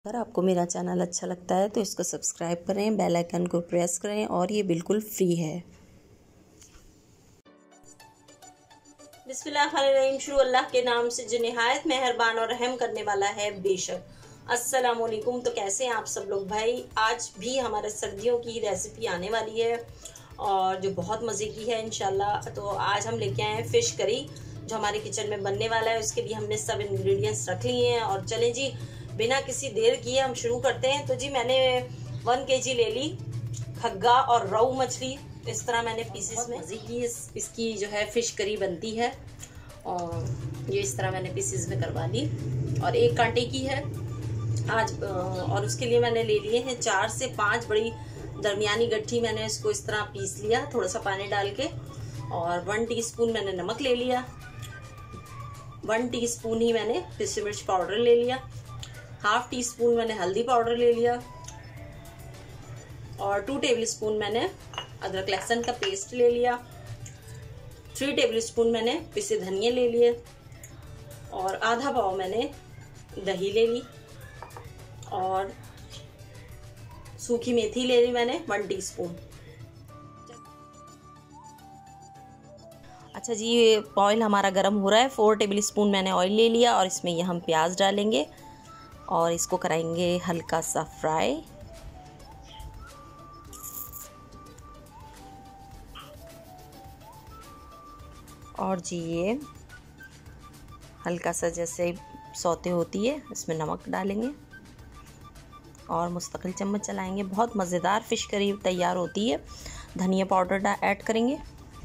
अगर आपको मेरा चैनल अच्छा लगता है तो इसको सब्सक्राइब करें, बेल आइकन को प्रेस करें और ये बिल्कुल फ्री है। बिस्मिल्लाहिर्रहमानिर्रहीम। शुरू अल्लाह के नाम से जो निहायत मेहरबान और रहम करने वाला है बेशक। अस्सलाम वालेकुम। तो कैसे हैं आप सब लोग भाई। आज भी हमारे सर्दियों की रेसिपी आने वाली है और जो बहुत मज़े की है इंशाल्लाह। तो आज हम लेके आए हैं फ़िश करी जो हमारे किचन में बनने वाला है। उसके लिए हमने सब इंग्रेडिएंट्स रख लिए हैं और चलें जी बिना किसी देर किए हम शुरू करते हैं। तो जी मैंने 1 kg ले ली खग्गा और रोहू मछली। इस तरह मैंने पीसेस में मज़े की इसकी जो है फ़िश करी बनती है और ये इस तरह मैंने पीसेस में करवा ली। और 1 कांटे की है आज। और उसके लिए मैंने ले लिए हैं 4 से 5 बड़ी दरमियानी गट्ठी। मैंने इसको इस तरह पीस लिया थोड़ा सा पानी डाल के। और 1 टीस्पून मैंने नमक ले लिया, 1 टीस्पून ही मैंने पिसी मिर्च पाउडर ले लिया, 1/2 टीस्पून मैंने हल्दी पाउडर ले लिया और 2 टेबलस्पून मैंने अदरक लहसुन का पेस्ट ले लिया, 3 टेबलस्पून मैंने पिसे धनिया ले लिए और आधा पाव मैंने दही ले ली और सूखी मेथी ले ली मैंने 1 टीस्पून। अच्छा जी ये ऑयल हमारा गर्म हो रहा है। 4 टेबलस्पून मैंने ऑयल ले लिया और इसमें ये हम प्याज डालेंगे और इसको कराएंगे हल्का सा फ्राई। और जी ये हल्का सा जैसे सौते होती है इसमें नमक डालेंगे और मुस्तकिल चम्मच चलाएंगे। बहुत मज़ेदार फ़िश करी तैयार होती है। धनिया पाउडर ऐड करेंगे,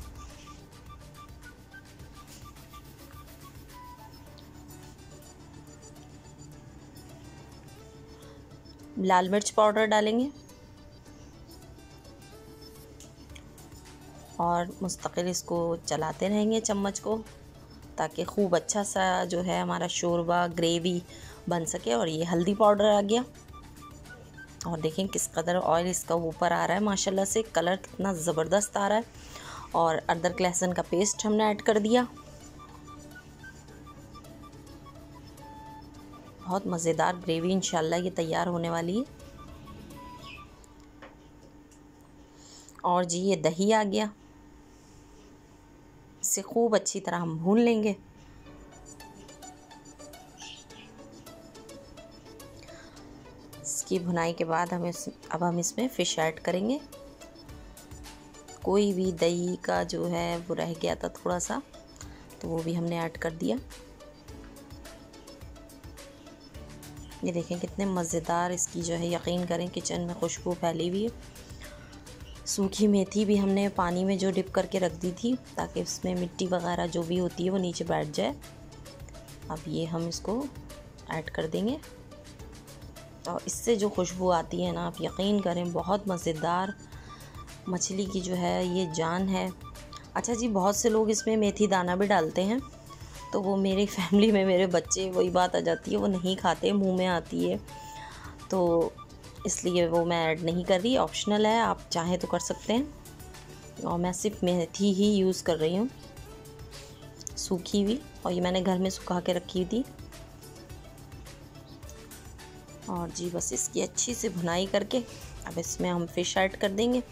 लाल मिर्च पाउडर डालेंगे और मुस्तकिल इसको चलाते रहेंगे चम्मच को ताकि खूब अच्छा सा जो है हमारा शोरबा ग्रेवी बन सके। और ये हल्दी पाउडर आ गया और देखें किस कदर ऑयल इसका ऊपर आ रहा है माशाल्लाह से, कलर कितना ज़बरदस्त आ रहा है। और अदरक लहसुन का पेस्ट हमने ऐड कर दिया। बहुत मज़ेदार ग्रेवी इंशाल्लाह ये तैयार होने वाली है। और जी ये दही आ गया, इसे खूब अच्छी तरह हम भून लेंगे। इसकी भुनाई के बाद अब हम इसमें फ़िश ऐड करेंगे। कोई भी दही का जो है वो रह गया था थोड़ा सा तो वो भी हमने ऐड कर दिया। ये देखें कितने मज़ेदार इसकी जो है यकीन करें किचन में खुशबू फैली हुई है। सूखी मेथी भी हमने पानी में जो डिप करके रख दी थी ताकि उसमें मिट्टी वगैरह जो भी होती है वो नीचे बैठ जाए। अब ये हम इसको ऐड कर देंगे और इससे जो खुशबू आती है ना आप यकीन करें बहुत मज़ेदार मछली की जो है ये जान है। अच्छा जी बहुत से लोग इसमें मेथी दाना भी डालते हैं तो वो मेरी फैमिली में मेरे बच्चे वही बात आ जाती है वो नहीं खाते, मुंह में आती है तो इसलिए वो मैं ऐड नहीं कर रही। ऑप्शनल है, आप चाहें तो कर सकते हैं। और मैं सिर्फ मेथी ही यूज़ कर रही हूँ सूखी हुई, और ये मैंने घर में सुखा के रखी थी। और जी बस इसकी अच्छी से भुनाई करके अब इसमें हम फ़िश ऐड कर देंगे।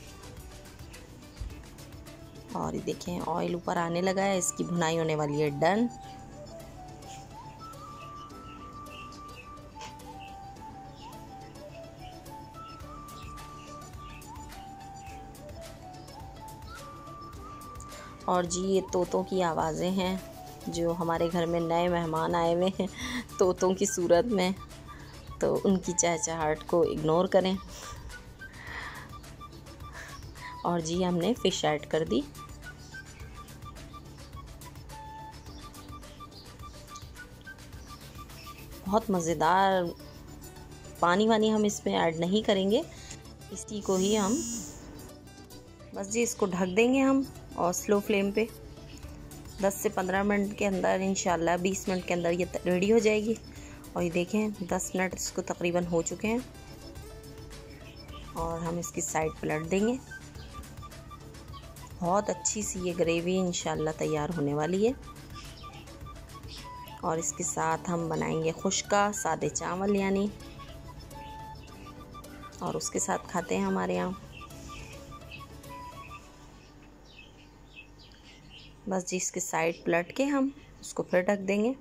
और ये देखें ऑयल ऊपर आने लगा है, इसकी भुनाई होने वाली है डन। और जी ये तोतों की आवाज़ें हैं जो हमारे घर में नए मेहमान आए हुए हैं तोतों की सूरत में, तो उनकी चहचहाहट को इग्नोर करें। और जी हमने फ़िश ऐड कर दी। बहुत मज़ेदार। पानी वानी हम इसमें ऐड नहीं करेंगे, इसी को ही हम बस जी इसको ढक देंगे हम और स्लो फ्लेम पे 10 से 15 मिनट के अंदर इंशाल्लाह 20 मिनट के अंदर ये रेडी हो जाएगी। और ये देखें 10 मिनट इसको तकरीबन हो चुके हैं और हम इसकी साइड पलट देंगे। बहुत अच्छी सी ये ग्रेवी इंशाल्लाह तैयार होने वाली है। और इसके साथ हम बनाएंगे खुश्का सादे चावल, यानी और उसके साथ खाते हैं हमारे यहाँ। बस जी इसके साइड पलट के हम उसको फिर ढक देंगे।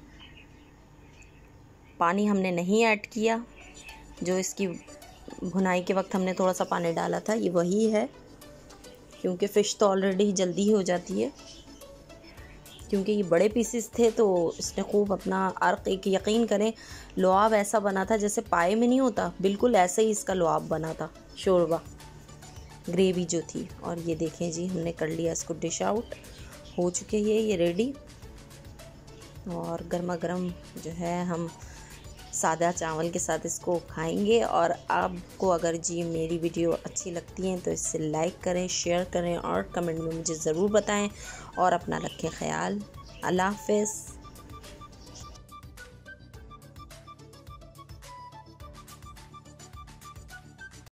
पानी हमने नहीं ऐड किया, जो इसकी भुनाई के वक्त हमने थोड़ा सा पानी डाला था ये वही है, क्योंकि फ़िश तो ऑलरेडी जल्दी ही हो जाती है। क्योंकि ये बड़े पीसेस थे तो इसने खूब अपना अर्क, एक यकीन करें लुआब ऐसा बना था जैसे पाए में नहीं होता, बिल्कुल ऐसे ही इसका लुआब बना था, शोरबा ग्रेवी जो थी। और ये देखें जी हमने कर लिया इसको डिश आउट, हो चुके हैं ये रेडी। और गर्मा गर्म जो है हम सादा चावल के साथ इसको खाएंगे। और आपको अगर जी मेरी वीडियो अच्छी लगती है तो इसे लाइक करें, शेयर करें और कमेंट में मुझे ज़रूर बताएं। और अपना रखें ख्याल। अल्लाह हाफ़िज़।